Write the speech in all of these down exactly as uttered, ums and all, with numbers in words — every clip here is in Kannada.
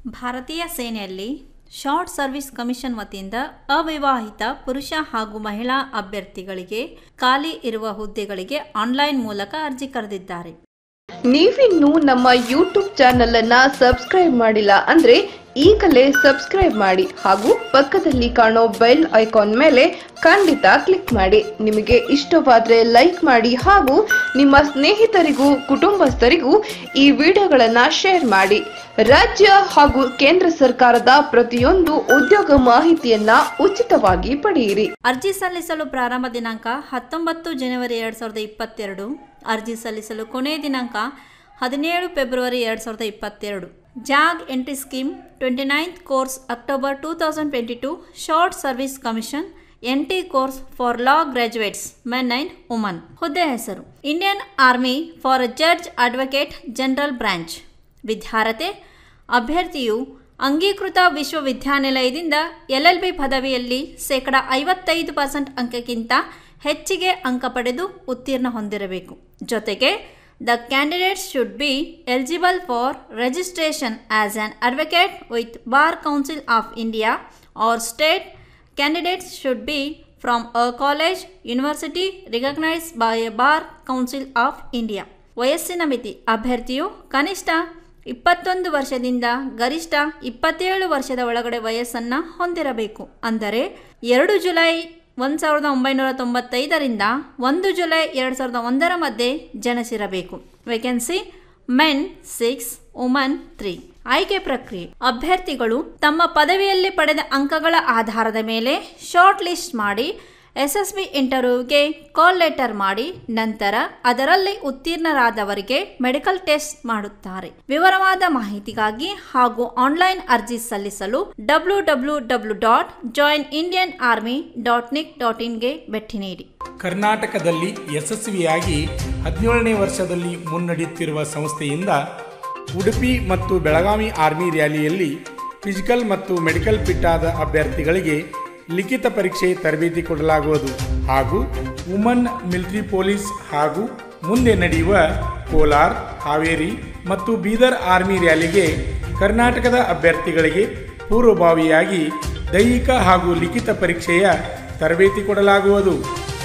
ಭಾರತೀಯ ಸೇನೆಯಲ್ಲಿ ಶಾರ್ಟ್ ಸರ್ವಿಸ್ ಕಮಿಷನ್ ವತಿಯಿಂದ ಅವಿವಾಹಿತ ಪುರುಷ ಹಾಗೂ ಮಹಿಳಾ ಅಭ್ಯರ್ಥಿಗಳಿಗೆ ಖಾಲಿ ಇರುವ ಹುದ್ದೆಗಳಿಗೆ ಆನ್ಲೈನ್ ಮೂಲಕ ಅರ್ಜಿ ಕರೆದಿದ್ದಾರೆ. ನೀವಿನ್ನೂ ನಮ್ಮ ಯೂಟ್ಯೂಬ್ ಚಾನೆಲ್ ಅನ್ನ ಸಬ್ಸ್ಕ್ರೈಬ್ ಮಾಡಿಲ್ಲ ಅಂದ್ರೆ ಈಗಲೇ ಸಬ್ಸ್ಕ್ರೈಬ್ ಮಾಡಿ ಹಾಗೂ ಪಕ್ಕದಲ್ಲಿ ಕಾಣೋ ಬೆಲ್ ಐಕಾನ್ ಮೇಲೆ ಖಂಡಿತ ಕ್ಲಿಕ್ ಮಾಡಿ. ನಿಮಗೆ ಇಷ್ಟವಾದ್ರೆ ಲೈಕ್ ಮಾಡಿ ಹಾಗೂ ನಿಮ್ಮ ಸ್ನೇಹಿತರಿಗೂ ಕುಟುಂಬಸ್ಥರಿಗೂ ಈ ವಿಡಿಯೋಗಳನ್ನ ಶೇರ್ ಮಾಡಿ. ರಾಜ್ಯ ಹಾಗೂ ಕೇಂದ್ರ ಸರ್ಕಾರದ ಪ್ರತಿಯೊಂದು ಉದ್ಯೋಗ ಮಾಹಿತಿಯನ್ನ ಉಚಿತವಾಗಿ ಪಡೆಯಿರಿ. ಅರ್ಜಿ ಸಲ್ಲಿಸಲು ಪ್ರಾರಂಭ ದಿನಾಂಕ ಹತ್ತೊಂಬತ್ತು ಜನವರಿ ಎರಡ್ ಸಾವಿರದ ಇಪ್ಪತ್ತೆರಡು. ಅರ್ಜಿ ಸಲ್ಲಿಸಲು ಕೊನೆಯ ದಿನಾಂಕ ಹದಿನೇಳು ಫೆಬ್ರವರಿ ಎರಡ್ ಸಾವಿರದ ಇಪ್ಪತ್ತೆರಡು. JAG entry scheme twenty ninth course October two thousand twenty two short service commission N T course for law graduates men and women. ಹುದ್ದೆ ಹೆಸರು Indian army for judge advocate general branch. ವಿದ್ಯಾರ್ಹತೆ ಅಭ್ಯರ್ಥಿಯು ಅಂಗೀಕೃತ ವಿಶ್ವವಿದ್ಯಾನಿಲಯದಿಂದ ಎಲ್ ಎಲ್ ಬಿ ಪದವಿಯಲ್ಲಿ ಶೇಕಡ ಐವತ್ತೈದು ಪರ್ಸೆಂಟ್ ಅಂಕಕ್ಕಿಂತ ಹೆಚ್ಚಿಗೆ ಅಂಕ ಪಡೆದು ಉತ್ತೀರ್ಣ ಹೊಂದಿರಬೇಕು. ಜೊತೆಗೆ the candidates should be eligible for registration as an advocate with bar council of India or state. Candidates should be from a college university recognised by a bar council of India. ವಯಸ್ಸಿನ ಮಿತಿ ಅಭ್ಯರ್ಥಿಯು ಕನಿಷ್ಠ ಇಪ್ಪತ್ತೊಂದು ವರ್ಷದಿಂದ ಗರಿಷ್ಠ ಇಪ್ಪತ್ತೇಳು ವರ್ಷದ ಒಳಗಡೆ ವಯಸ್ಸನ್ನು ಹೊಂದಿರಬೇಕು. ಅಂದರೆ ಎರಡು ಜುಲೈ ಒಂದು ಸಾವಿರದ ಒಂಬೈನೂರ ತೊಂಬತ್ತೈದರಿಂದ ಒಂದು ಜುಲೈ ಎರಡು ಸಾವಿರದ ಒಂದರ ಮಧ್ಯೆ ಜನಿಸಿರಬೇಕು. Vacancy men six women three. ಆಯ್ಕೆ ಪ್ರಕ್ರಿಯೆ ಅಭ್ಯರ್ಥಿಗಳು ತಮ್ಮ ಪದವಿಯಲ್ಲಿ ಪಡೆದ ಅಂಕಗಳ ಆಧಾರದ ಮೇಲೆ ಶಾರ್ಟ್ ಲಿಸ್ಟ್ ಮಾಡಿ ಎಸ್ ಎಸ್ ಬಿ ಇಂಟರ್ವ್ಯೂಗೆ ಕಾಲ್ ಲೆಟರ್ ಮಾಡಿ ನಂತರ ಅದರಲ್ಲಿ ಉತ್ತೀರ್ಣರಾದವರಿಗೆ ಮೆಡಿಕಲ್ ಟೆಸ್ಟ್ ಮಾಡುತ್ತಾರೆ. ವಿವರವಾದ ಮಾಹಿತಿಗಾಗಿ ಹಾಗೂ ಆನ್ಲೈನ್ ಅರ್ಜಿ ಸಲ್ಲಿಸಲು W W W dot join Indian army dot nic dot ಇನ್ಗೆ ಭೇಟಿ ನೀಡಿ. ಕರ್ನಾಟಕದಲ್ಲಿ ಯಶಸ್ವಿಯಾಗಿ ಹದಿನೇಳನೇ ವರ್ಷದಲ್ಲಿ ಮುನ್ನಡೆಯುತ್ತಿರುವ ಸಂಸ್ಥೆಯಿಂದ ಉಡುಪಿ ಮತ್ತು ಬೆಳಗಾವಿ ಆರ್ಮಿ ರ್ಯಾಲಿಯಲ್ಲಿ ಫಿಸಿಕಲ್ ಮತ್ತು ಮೆಡಿಕಲ್ ಫಿಟ್ ಆದ ಅಭ್ಯರ್ಥಿಗಳಿಗೆ ಲಿಖಿತ ಪರೀಕ್ಷೆ ತರಬೇತಿ ಕೊಡಲಾಗುವುದು ಹಾಗೂ ವುಮನ್ ಮಿಲಿಟರಿ ಪೊಲೀಸ್ ಹಾಗೂ ಮುಂದೆ ನಡೆಯುವ ಕೋಲಾರ, ಹಾವೇರಿ ಮತ್ತು ಬೀದರ್ ಆರ್ಮಿ ರ್ಯಾಲಿಗೆ ಕರ್ನಾಟಕದ ಅಭ್ಯರ್ಥಿಗಳಿಗೆ ಪೂರ್ವಭಾವಿಯಾಗಿ ದೈಹಿಕ ಹಾಗೂ ಲಿಖಿತ ಪರೀಕ್ಷೆಯ ತರಬೇತಿ ಕೊಡಲಾಗುವುದು.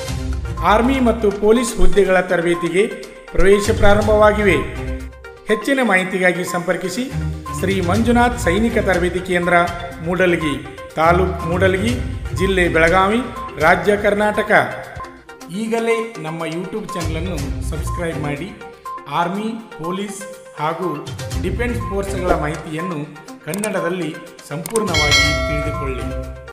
ಆರ್ಮಿ ಮತ್ತು ಪೊಲೀಸ್ ಹುದ್ದೆಗಳ ತರಬೇತಿಗೆ ಪ್ರವೇಶ ಪ್ರಾರಂಭವಾಗಿವೆ. ಹೆಚ್ಚಿನ ಮಾಹಿತಿಗಾಗಿ ಸಂಪರ್ಕಿಸಿ ಶ್ರೀ ಮಂಜುನಾಥ್ ಸೈನಿಕ ತರಬೇತಿ ಕೇಂದ್ರ, ಮೂಡಲಗಿ ತಾಲೂಕು ಮೂಡಲಗಿ, ಜಿಲ್ಲೆ ಬೆಳಗಾವಿ, ರಾಜ್ಯ ಕರ್ನಾಟಕ. ಈಗಲೇ ನಮ್ಮ ಯೂಟ್ಯೂಬ್ ಚಾನಲನ್ನು ಸಬ್ಸ್ಕ್ರೈಬ್ ಮಾಡಿ ಆರ್ಮಿ, ಪೊಲೀಸ್ ಹಾಗೂ ಡಿಫೆನ್ಸ್ ಫೋರ್ಸ್ಗಳ ಮಾಹಿತಿಯನ್ನು ಕನ್ನಡದಲ್ಲಿ ಸಂಪೂರ್ಣವಾಗಿ ತಿಳಿದುಕೊಳ್ಳಿ.